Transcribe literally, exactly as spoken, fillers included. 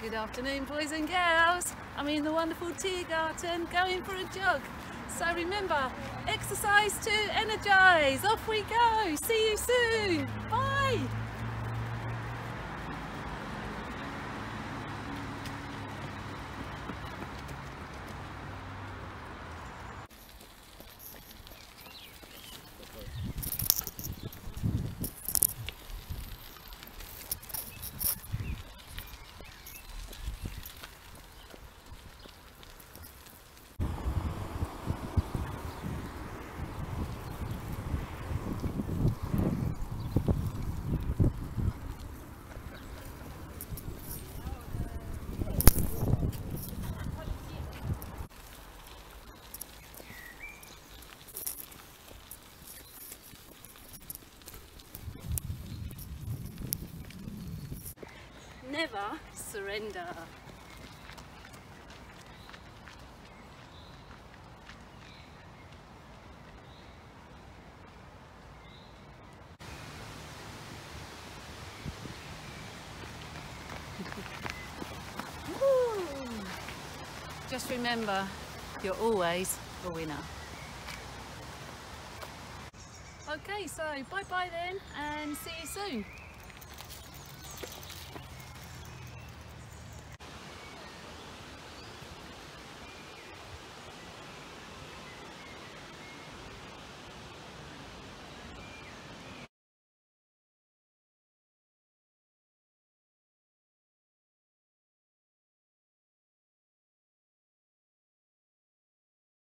Good afternoon, boys and girls. I'm in the wonderful Tiergarten going for a jog. So remember, exercise to energise. Off we go. See you soon. Bye. Never surrender. Just remember, you're always a winner. Okay, so bye bye then, and see you soon.